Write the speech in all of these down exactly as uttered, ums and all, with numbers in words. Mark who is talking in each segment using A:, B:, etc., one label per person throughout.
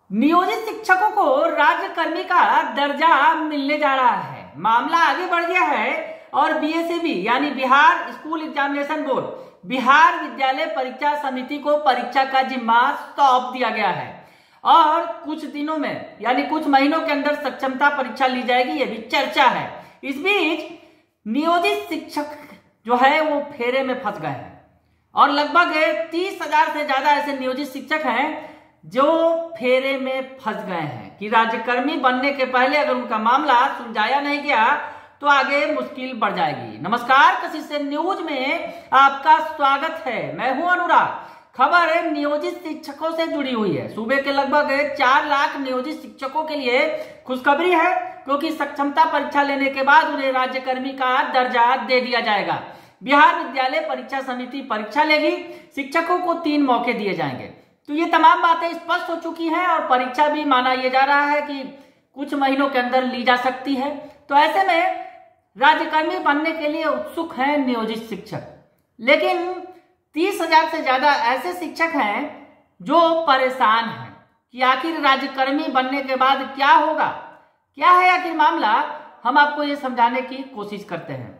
A: नियोजित शिक्षकों को राज्यकर्मी का दर्जा मिलने जा रहा है। मामला आगे बढ़ गया है और बी एस ई बी यानी Bihar school examination board, Bihar Vidyalaya Pariksha समिति को परीक्षा का जिम्मा सौंप दिया गया है और कुछ दिनों में यानी कुछ महीनों के अंदर सक्षमता परीक्षा ली जाएगी, ये भी चर्चा है। इस बीच नियोजित शिक्षक जो है वो फेरे में फंस गए हैं और लगभग तीस हजार से ज्यादा ऐसे नियोजित शिक्षक हैं जो फेरे में फंस गए हैं कि राज्यकर्मी बनने के पहले अगर उनका मामला सुलझाया नहीं गया तो आगे मुश्किल बढ़ जाएगी। नमस्कार, कशिश न्यूज में आपका स्वागत है। मैं हूं अनुराग। खबर नियोजित शिक्षकों से जुड़ी हुई है। सूबे के लगभग चार लाख नियोजित शिक्षकों के लिए खुशखबरी है, क्योंकि सक्षमता परीक्षा लेने के बाद उन्हें राज्यकर्मी का दर्जा दे दिया जाएगा। बिहार विद्यालय परीक्षा समिति परीक्षा लेगी, शिक्षकों को तीन मौके दिए जाएंगे। तो ये तमाम बातें स्पष्ट हो चुकी हैं और परीक्षा भी माना यह जा रहा है कि कुछ महीनों के अंदर ली जा सकती है। तो ऐसे में राज्यकर्मी बनने के लिए उत्सुक हैं नियोजित शिक्षक, लेकिन तीस हजार से ज्यादा ऐसे शिक्षक हैं जो परेशान हैं कि आखिर राज्यकर्मी बनने के बाद क्या होगा, क्या है आखिर मामला। हम आपको ये समझाने की कोशिश करते हैं।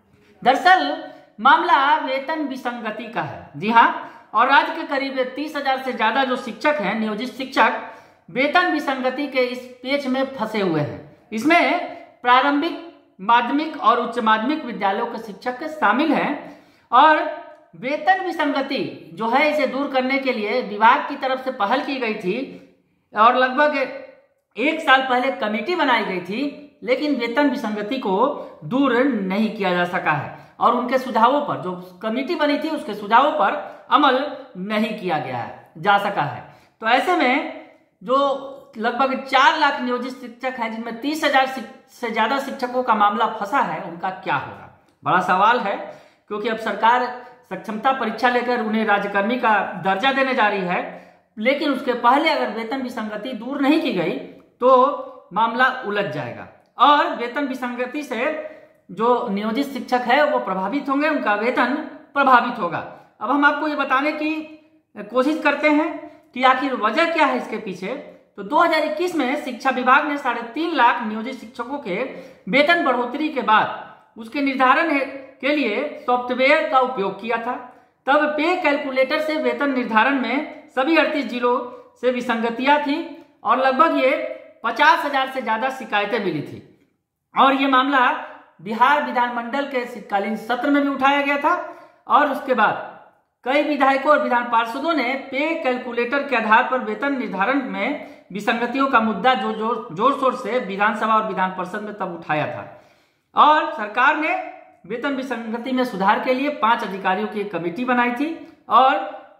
A: दरअसल मामला वेतन विसंगति का है। जी हाँ, और राज्य के करीब तीस हजार से ज्यादा जो शिक्षक हैं, नियोजित शिक्षक, वेतन विसंगति के इस पेच में फंसे हुए हैं। इसमें प्रारंभिक, माध्यमिक और उच्च माध्यमिक विद्यालयों के शिक्षक शामिल हैं और वेतन विसंगति जो है इसे दूर करने के लिए विभाग की तरफ से पहल की गई थी और लगभग एक साल पहले कमेटी बनाई गई थी, लेकिन वेतन विसंगति को दूर नहीं किया जा सका है और उनके सुझावों पर, जो कमेटी बनी थी उसके सुझावों पर अमल नहीं किया गया है जा सका है। तो ऐसे में जो लगभग चार लाख नियोजित शिक्षक हैं, जिनमें तीस हजार से ज्यादा शिक्षकों का मामला फंसा है, उनका क्या होगा, बड़ा सवाल है। क्योंकि अब सरकार सक्षमता परीक्षा लेकर उन्हें राज्यकर्मी का दर्जा देने जा रही है, लेकिन उसके पहले अगर वेतन विसंगति दूर नहीं की गई तो मामला उलझ जाएगा और वेतन विसंगति से जो नियोजित शिक्षक है वो प्रभावित होंगे, उनका वेतन प्रभावित होगा। अब हम आपको ये बताने की कोशिश करते हैं कि आखिर वजह क्या है इसके पीछे। तो दो हजार इक्कीस में शिक्षा विभाग ने साढ़े तीन लाख नियोजित शिक्षकों के वेतन बढ़ोतरी के बाद उसके निर्धारण के लिए सॉफ्टवेयर का उपयोग किया था। तब पे कैलकुलेटर से वेतन निर्धारण में सभी अड़तीस जिलों से विसंगतियां थी और लगभग ये पचास हजार से ज्यादा शिकायतें मिली थी और ये मामला बिहार विधानमंडल के शीतकालीन सत्र में भी उठाया गया था और उसके बाद कई विधायकों और विधान पार्षदों ने पे कैलकुलेटर के आधार पर वेतन निर्धारण में विसंगतियों का मुद्दा जो जोर जोर शोर से विधानसभा और विधान परिषद में तब उठाया था और सरकार ने वेतन विसंगति में सुधार के लिए पांच अधिकारियों की एक कमेटी बनाई थी और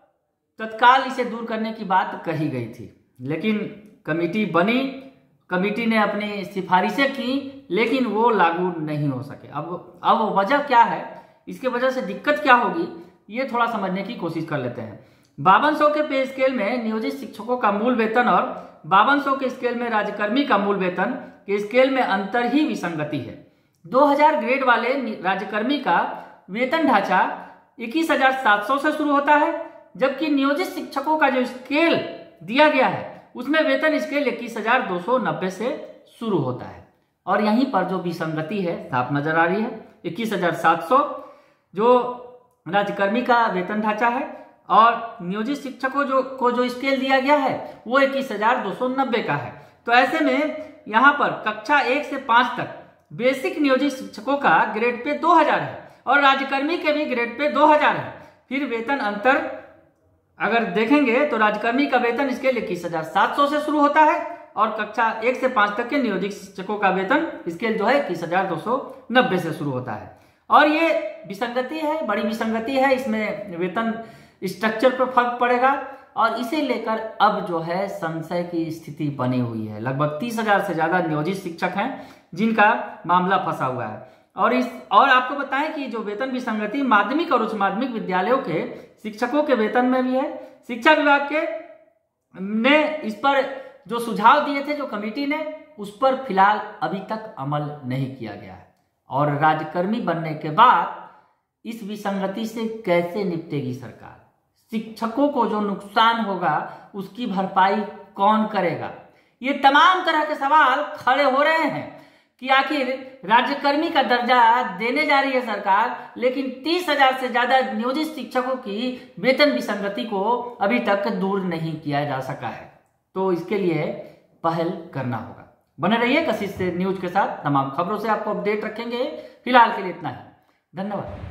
A: तत्काल इसे दूर करने की बात कही गई थी। लेकिन कमेटी बनी, कमेटी ने अपनी सिफारिशें की, लेकिन वो लागू नहीं हो सके। अब अब वजह क्या है, इसके वजह से दिक्कत क्या होगी, ये थोड़ा समझने की कोशिश कर लेते हैं। बावन सौ के पे स्केल में नियोजित शिक्षकों का मूल वेतन और बावन सौ के स्केल में राज्यकर्मी का मूल वेतन के स्केल में अंतर ही विसंगति है। दो हजार ग्रेड वाले राज्यकर्मी का वेतन ढांचा इक्कीस हजार सात सौ से शुरू होता है, जबकि नियोजित शिक्षकों का जो स्केल दिया गया है उसमें वेतन स्केल इक्कीस हजार दो सौ नब्बे से शुरू होता है और यहीं पर जो विसंगति है साफ नजर आ रही है। इक्कीस हजार सात सौ जो राज्यकर्मी का वेतन ढांचा है और नियोजित शिक्षकों जो को जो स्केल दिया गया है वो इक्कीस हजार दो सौ नब्बे का है। तो ऐसे में यहाँ पर कक्षा एक से पांच तक बेसिक नियोजित शिक्षकों का ग्रेड पे दो हजार है और राज्यकर्मी के भी ग्रेड पे दो हजार है। फिर वेतन अंतर अगर देखेंगे तो राज्यकर्मी का वेतन स्केल इक्कीस हजार सात सौ से शुरू होता है और कक्षा एक से पांच तक के नियोजित शिक्षकों का वेतन स्केल जो है इक्कीस हजार दो सौ नब्बे से शुरू होता है। और ये विसंगति है, बड़ी विसंगति है, इसमें वेतन स्ट्रक्चर पर फर्क पड़ेगा और इसे लेकर अब जो है संशय की स्थिति बनी हुई है। लगभग तीस हजार से ज्यादा नियोजित शिक्षक हैं जिनका मामला फंसा हुआ है और इस और आपको बताएं कि जो वेतन विसंगति माध्यमिक और उच्च माध्यमिक विद्यालयों के शिक्षकों के वेतन में भी है। शिक्षा विभाग के ने इस पर जो सुझाव दिए थे जो कमेटी ने, उस पर फिलहाल अभी तक अमल नहीं किया गया है और राज्यकर्मी बनने के बाद इस विसंगति से कैसे निपटेगी सरकार, शिक्षकों को जो नुकसान होगा उसकी भरपाई कौन करेगा? ये तमाम तरह के सवाल खड़े हो रहे हैं कि आखिर राज्यकर्मी का दर्जा देने जा रही है सरकार, लेकिन तीस हजार से ज्यादा नियोजित शिक्षकों की वेतन विसंगति को अभी तक दूर नहीं किया जा सका है। तो इसके लिए पहल करना होगा। बने रहिए कशिश से न्यूज के साथ, तमाम खबरों से आपको अपडेट रखेंगे। फिलहाल के लिए इतना ही, धन्यवाद।